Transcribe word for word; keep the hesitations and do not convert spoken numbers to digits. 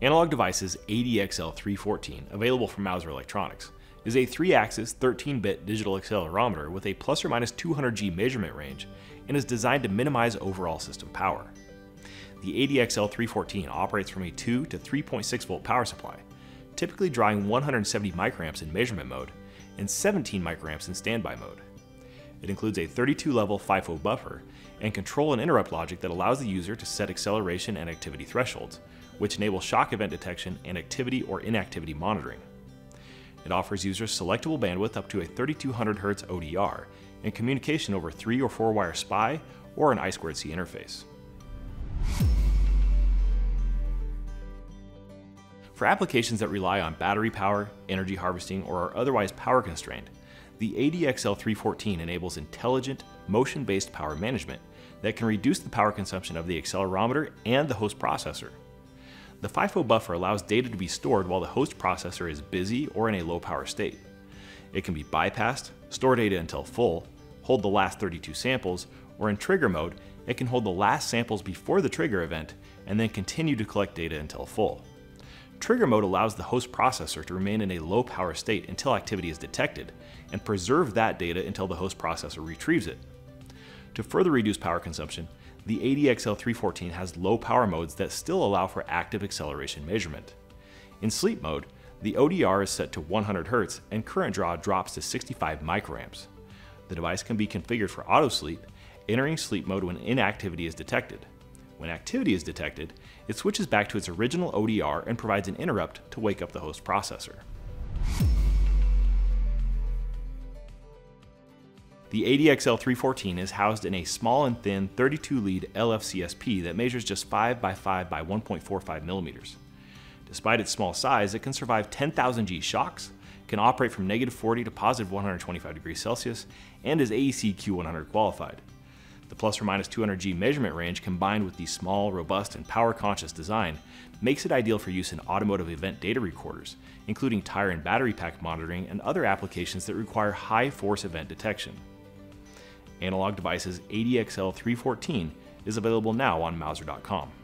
Analog Devices A D X L three fourteen, available from Mouser Electronics, is a three axis thirteen bit digital accelerometer with a plus or minus two hundred G measurement range and is designed to minimize overall system power. The A D X L three fourteen operates from a two to three point six volt power supply, typically drawing one hundred seventy microamps in measurement mode and seventeen microamps in standby mode. It includes a thirty-two level FIFO buffer and control and interrupt logic that allows the user to set acceleration and activity thresholds, which enable shock event detection and activity or inactivity monitoring. It offers users selectable bandwidth up to a thirty-two hundred hertz O D R and communication over three or four wire S P I or an I two C interface. For applications that rely on battery power, energy harvesting, or are otherwise power constrained, the A D X L three fourteen enables intelligent, motion-based power management that can reduce the power consumption of the accelerometer and the host processor. The FIFO buffer allows data to be stored while the host processor is busy or in a low power state. It can be bypassed, store data until full, hold the last thirty-two samples, or in trigger mode, it can hold the last samples before the trigger event and then continue to collect data until full. Trigger mode allows the host processor to remain in a low power state until activity is detected and preserve that data until the host processor retrieves it. To further reduce power consumption, the A D X L three fourteen has low power modes that still allow for active acceleration measurement. In sleep mode, the O D R is set to one hundred hertz and current draw drops to sixty-five microamps. The device can be configured for auto sleep, entering sleep mode when inactivity is detected. When activity is detected, it switches back to its original O D R and provides an interrupt to wake up the host processor. The A D X L three fourteen is housed in a small and thin thirty-two lead L F C S P that measures just five by five by one point four five millimeters. Despite its small size, it can survive ten thousand G shocks, can operate from negative forty to positive one hundred twenty-five degrees Celsius, and is A E C Q one hundred qualified. The plus or minus two hundred G measurement range combined with the small, robust, and power-conscious design makes it ideal for use in automotive event data recorders, including tire and battery pack monitoring and other applications that require high-force event detection. Analog Devices A D X L three fourteen is available now on Mouser dot com.